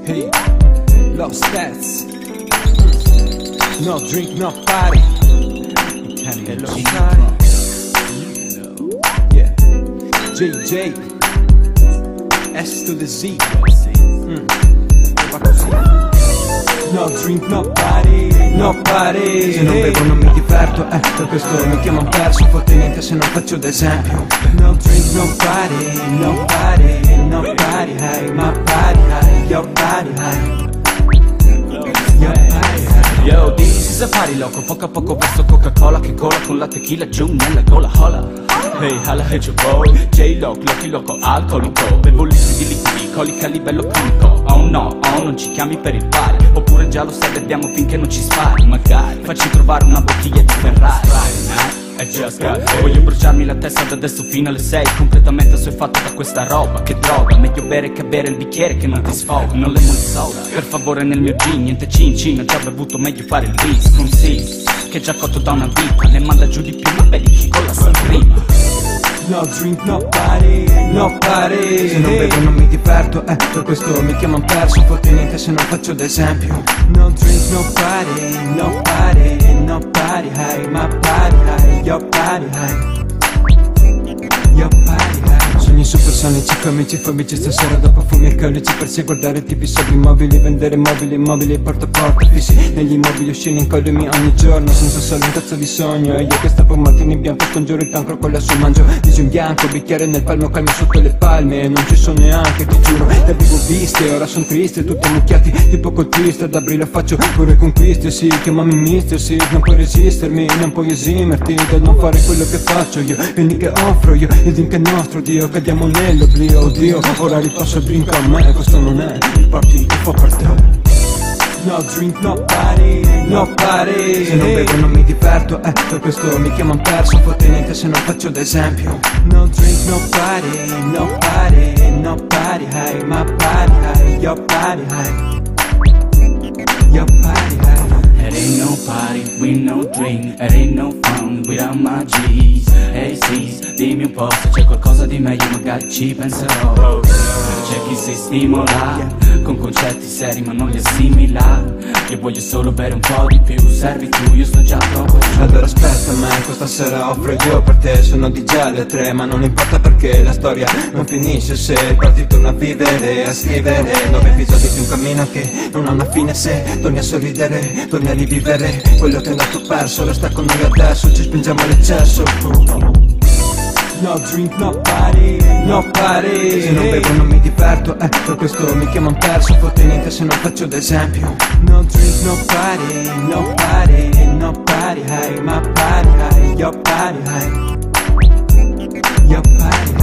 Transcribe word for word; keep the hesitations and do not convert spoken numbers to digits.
Hey, Love Stats. No drink, no party. E lo sai. Yeah. J J S to the Z. Mm. Va così. No drink, no party, no party. Se non bevo non mi diverto, eh, per questo mi chiamano perso. Fotte niente se non faccio d'esempio. No drink, no party, no party, no party, hey, my body, hey, your body, hey. Your body, hey. Yo, this is a party loco, poco a poco verso Coca-Cola che cola con la tequila giù nella gola, hola. Hey, alla hey your boy, J-Lo, Loki loco, alcolico. Bevo litri di liquidi, colica a livello chimico. Oh no, oh, non ci chiami per il pari. Oppure già lo sai, beviamo finché non ci spari. Magari facci trovare una bottiglia di Ferrari. I just got paid. Voglio bruciarmi la testa da adesso fino alle sei. Completamente assuefatto da questa roba. Che droga, meglio bere che bere il bicchiere che non ti sfoga. Non lemon soda, per favore nel mio gin. Niente cin cin, ho già bevuto, meglio fare il bis. Con sis, che già cotto da una vita. Ne manda giù di più, ma vedi chi con la prima. No drink, no party, no party. Se non bevo non mi diverto, eh, per questo mi chiamano perso. Fotte niente se non faccio d'esempio. No drink, no party, no party, no party, hey, my body, hey, your body, hey. Your body, hey. Sogni supersonici come amici fobici. Stasera dopo fumi e calici persi a guardare tv sopra immobili. Vendere mobili, immobili, porta a porta fissi negli immobili, uscire incollimi ogni giorno senza solo un cazzo di sogno. E io che stavo martini bianco scongiuro il cancro con la sua mangio. Dici in bianco, bicchiere nel palmo, calmo sotto le palme. E non ci sono neanche, ti giuro, le avevo viste, ora sono triste, tutte ammucchiati, tipo col twist. Ad aprile faccio pure conquiste, sì, chiamami mister, sì. Non puoi resistermi, non puoi esimerti dal non fare quello che faccio io. Quindi che offro io, il drink è nostro, Dio, cadiamo nell'oblio, oddio. Ora ripasso il drink a me, questo non è il party che fa per te. No drink, no party, no party. Se non bevo non mi diverto, eh, per questo mi chiamano perso. Fotte niente se non faccio d'esempio. No drink, no party, no party, no party, hey, my body, hey, your body, hey. Your body, hey. It ain't no party, we no drink. It ain't no fun without my G's. Hey sis, dimmi un po' se c'è qualcosa di meglio, magari ci penserò. C'è chi si stimola con concetti seri ma non li assimila. Io voglio solo bere un po' di più, servi tu, io sto già troppo giù. Allora aspetta me, questa sera offro io per te. Sono di già alle tre, ma non importa perché la storia non finisce se parti torna a vivere, a scrivere nove episodi di un cammino che non ha una fine. Se torni a sorridere, torni a rivivere quello che è andato perso. Resta con noi adesso, ci spingiamo all'eccesso. No drink, no party, no party. Se non bevo non mi diverto, eh, per questo mi chiamano perso. Fotte niente se non faccio d'esempio. No drink, no party, no party, no party, hey, my body, hey, your body, hey. Your body, hey.